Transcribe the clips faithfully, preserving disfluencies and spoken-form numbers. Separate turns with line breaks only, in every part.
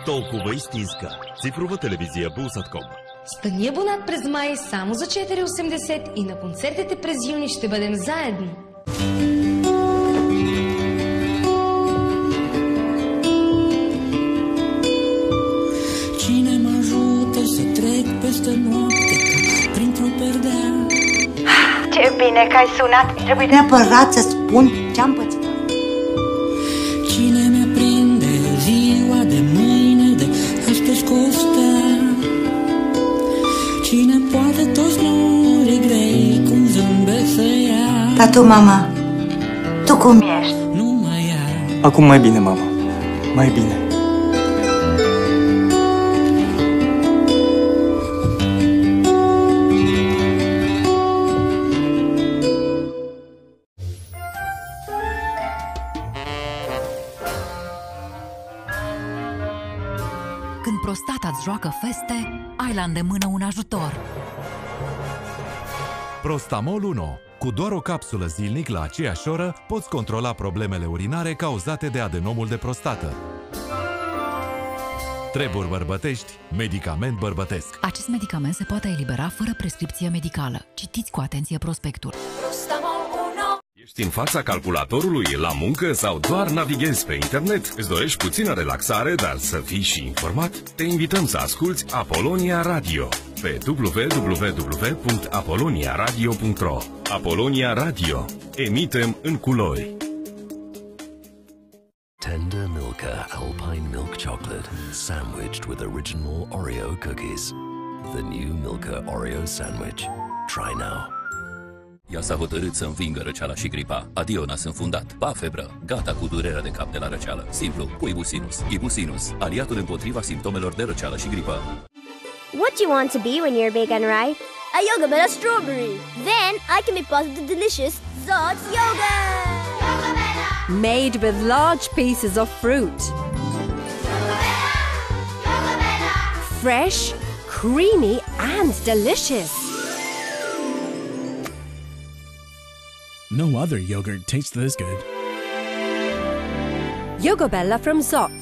Толкова истинска. Цифрова телевизия Булсатком.
Стани абонат през май само за четири лева и осемдесет и на концертите през юни ще бъдем заедно.
Cine mă ajută să trec peste noapte printr-o perdea?
Ce bine că ai sunat! Trebuie neapărat să spun ce-am pățit.
Cine mi-aprinde ziua de mâine de astăzi costea? Cine poate toți norii grei cum zâmbet să ia?
Dar tu, mama, tu cum ești?
Nu mai ia.
Acum mai bine, mama. Mai bine.
Când prostata îți joacă feste, ai la îndemână un ajutor.
Prostamol unu. Cu doar o capsulă zilnic la aceeași oră, poți controla problemele urinare cauzate de adenomul de prostată. Treburi bărbătești, medicament bărbătesc.
Acest medicament se poate elibera fără prescripție medicală. Citiți cu atenție prospectul.
Ești în fața calculatorului, la muncă sau doar navighezi pe internet? Îți dorești puțină relaxare, dar să fii și informat? Te invităm să asculți Apolonia Radio pe w w w punct apolonia radio punct ro. Apolonia Radio. Emitem în culori.
Tender Milka Alpine Milk Chocolate, sandwiched with original Oreo cookies. The new Milka Oreo sandwich. Try now.
Ea s-a hotărât să învingă răceala și gripa. Adio n-a înfundat. Ba febră. Gata cu durerea de cap de la răceală. Simplu, cu Ibusinus. Ibusinus, aliatul împotriva simptomelor de răceală și gripă.
What do you want to be when you're big and ripe? A Yoga Bella strawberry. Then I can be part of the delicious Zod's yogurt. Yoga Bella.
Made with large pieces of fruit.
Yoga Bella. Yoga Bella.
Fresh, creamy and delicious.
No other yogurt tastes this good.
Yoga Bella from Zott.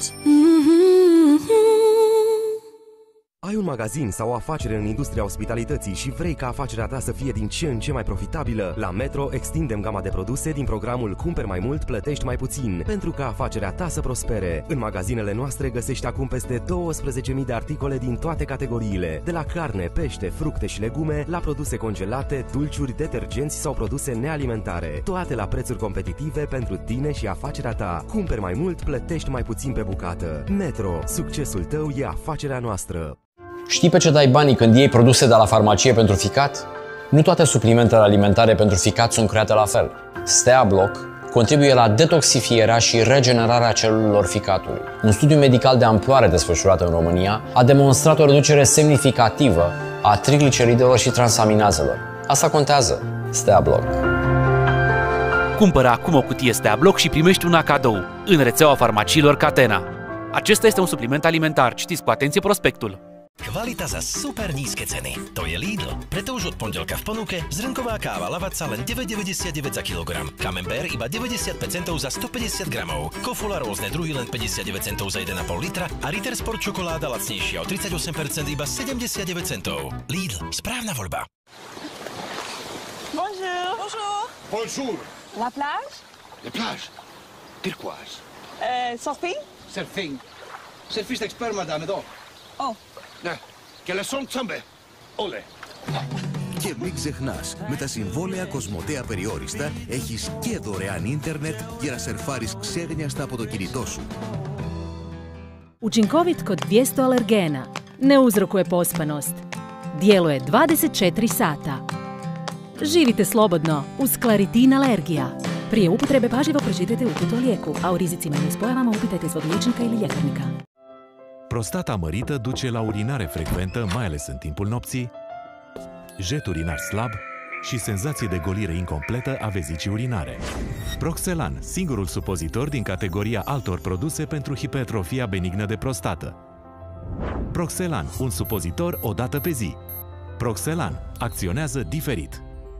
Ai un magazin sau o afacere în industria ospitalității și vrei ca afacerea ta să fie din ce în ce mai profitabilă? La Metro extindem gama de produse din programul Cumperi mai mult, plătești mai puțin, pentru ca afacerea ta să prospere. În magazinele noastre găsești acum peste douăsprezece mii de articole din toate categoriile, de la carne, pește, fructe și legume, la produse congelate, dulciuri, detergenți sau produse nealimentare. Toate la prețuri competitive pentru tine și afacerea ta. Cumperi mai mult, plătești mai puțin pe bucată. Metro. Succesul tău e afacerea noastră.
Știi pe ce dai banii când iei produse de la farmacie pentru ficat? Nu toate suplimentele alimentare pentru ficat sunt create la fel. SteaBlock contribuie la detoxifierea și regenerarea celulelor ficatului. Un studiu medical de amploare desfășurat în România a demonstrat o reducere semnificativă a trigliceridelor și transaminazelor. Asta contează. SteaBlock.
Cumpără acum o cutie SteaBlock și primești una cadou în rețeaua farmaciilor Catena. Acesta este un supliment alimentar. Citiți cu atenție prospectul.
Kvalita za super nízke ceny. To je Lidl. Preto už od pondelka v ponuke zrnková káva Lavazza len deväť deväťdesiatdeväť za kilogram. Camembert iba deväťdesiatpäť centov za stopäťdesiat gramov. Kofula rôzne druhy len päťdesiatdeväť centov za jeden a pol litra a Ritter Sport čokoláda lacnejšia o tridsaťosem percent iba sedemdesiatdeväť centov. Lidl. Správna voľba.
Bonjour. Bonjour.
Bonjour.
La plage?
La plage. Turquoise.
Euh, surfing?
Surfing. Surfiste expert, madame, då.
Oh.
Ναι, και λεσόν τσάμπε. Όλε.
Και μην ξεχνάς, με τα συμβόλαια Κοσμοτέ απεριόριστα έχεις και δωρεάν ίντερνετ για να σερφάρεις ξέγνιαστα από το κινητό σου.
Učinkovit kod dvjesto alergena. Ne uzrokuje pospanost. Djeluje dvadeset četiri sata. Živite slobodno uz Claritin alergija. Prije upotrebe pažljivo pročitajte uput o lijeku, a o rizicima i nuspojavama upitajte svog liječnika ili ljekarnika.
Prostata mărită duce la urinare frecventă, mai ales în timpul nopții, jet urinar slab și senzație de golire incompletă a vezicii urinare. Proxelan, singurul supozitor din categoria altor produse pentru hipertrofia benignă de prostată. Proxelan, un supozitor o dată pe zi. Proxelan acționează diferit.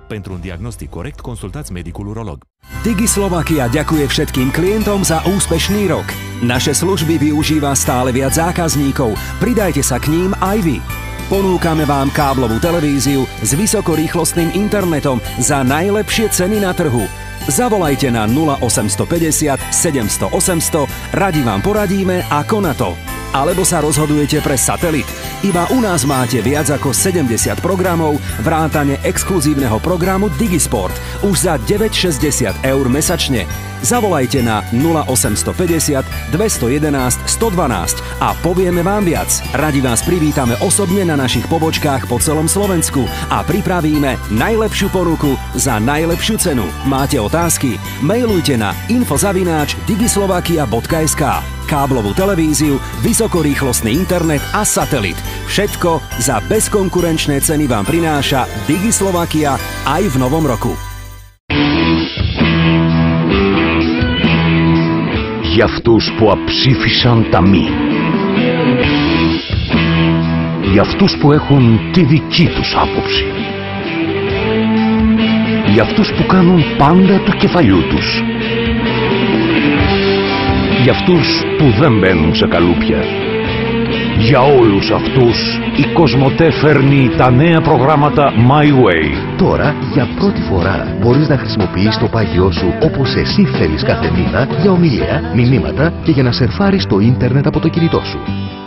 Pentru un diagnostic corect, consultați medicul urolog.
DigiSlovakia ďakuje všetkým klientom za úspešný rok. Naše služby využíva stále viac zákazníkov. Pridajte sa k ním aj vy. Ponúkame vám káblovú televíziu s vysokorýchlostným internetom za najlepšie ceny na trhu. Zavolajte na nula osem päťdesiat sedemsto osemsto, radi vám poradíme ako na to. Alebo sa rozhodujete pre satelit. Iba u nás máte viac ako sedemdesiat programov, vrátane exkluzívneho programu Digisport už za deväťstošesťdesiat eur mesačne. Zavolajte na nula osem päťdesiat dvestojedenásť stodvanásť a povieme vám viac. Radi vás privítame osobne na našich pobočkách po celom Slovensku a pripravíme najlepšiu ponuku za najlepšiu cenu. Máte otázky? Mailujte na info zavináč digislovakia bodka es ká. Káblovú televíziu, vysokorýchlostný internet a satelit. Všetko za bezkonkurenčné ceny vám prináša DigiSlovakia aj v novom roku.
Για αυτούς που αψήφισαν τα μη. Για αυτούς που έχουν τη δική τους άποψη. Για αυτούς που κάνουν πάντα του κεφαλιού τους. Για αυτούς που δεν μπαίνουν σε καλούπια. Για όλους αυτούς η Κοσμοτέ φέρνει τα νέα προγράμματα My Way.
Τώρα, για πρώτη φορά, μπορείς να χρησιμοποιείς το πάγιό σου όπως εσύ θέλεις κάθε μήνα για ομιλία, μηνύματα και για να σερφάρεις το ίντερνετ από το κινητό σου.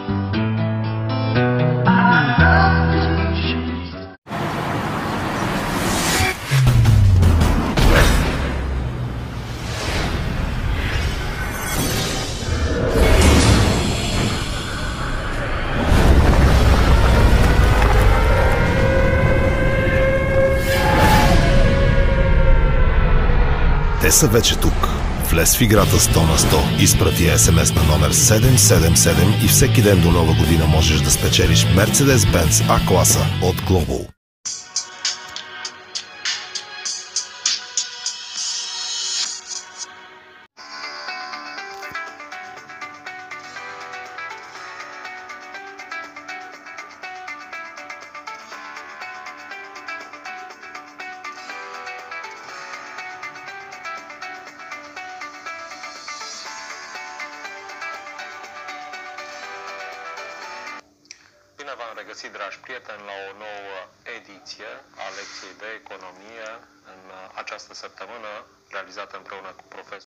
Те са вече тук. Влез в играта сто на сто, изпрати ес ем ес на номер седем седем седем и всеки ден до нова година можеш да спечелиш Mercedes-Benz А-класа от Global.
Bine v-am regăsit, dragi prieteni, la o nouă ediție a lecției de economie în această săptămână, realizată împreună cu profesorul